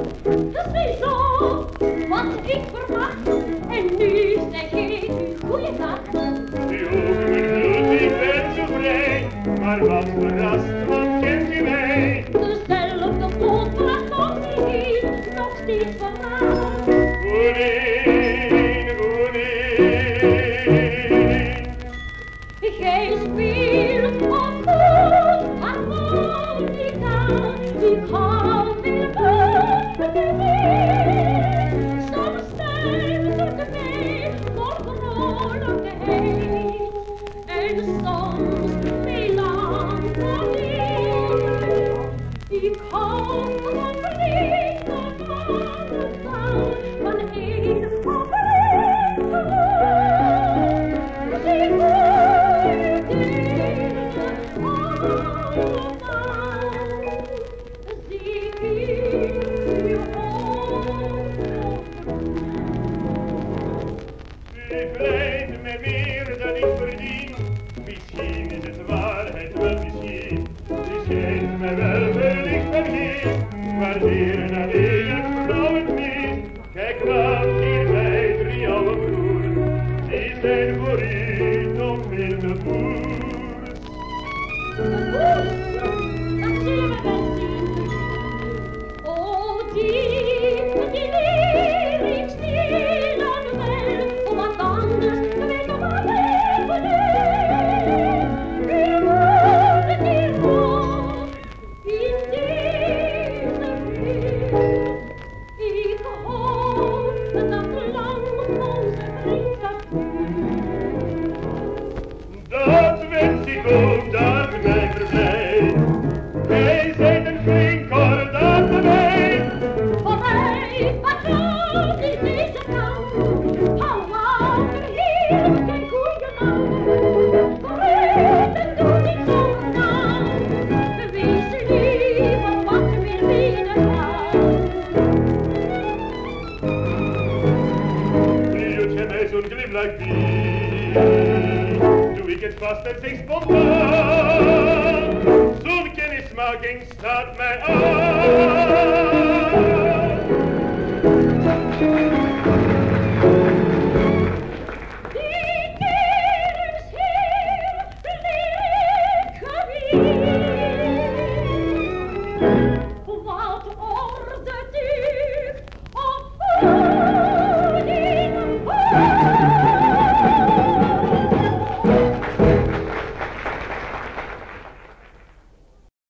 Ziezo, wat ik verwacht. En nu zeg ik u goeienacht. Die ogen doet, ik ben zo vrij. Maar wat verrast, wat kent u mij? Dezelfde boot bracht nog niet, nog steeds verwacht. Wonin, wonin. Gij speelt op goed harmonica. Ik hou weer van de zee. Soms stuitert het mij voor vrolijkheid. En soms melancholie. Ik hou van verleden van het taal van een operette. Zie hoe dingen allemaal. Zie u U vrijt me meer dan ik verdien. Misschien is het waarheid, wel misschien. U schijnt me wel verlicht en lief. Waardeer en alleen vrouw het niet. Kijk wat hier bij 3 oude broers. Die zijn voor u nog veel te boers. dat zullen we wel zien. O, die leer ik stilaan wel, want anders weet ik wat ik beleef. U moet het hier nog in deze wereld. Ik hoop dat lang onze vriendschap duurt. Dat wens ik ook, dat mij verblijft. Wij zijn een flink kordaat erbij. Voorbij, patroon in deze kant. Hou water hier, kijk hoe je maakt. Vooruit en doe niet zo gedaan. Wees liever wat weer binnengaan. Prielt je mij zo'n glimlach biedt, doe ik het vast en zeg spontaan. Zo'n kennismaking staat mij aan. Die kerensheer leer ik gebied.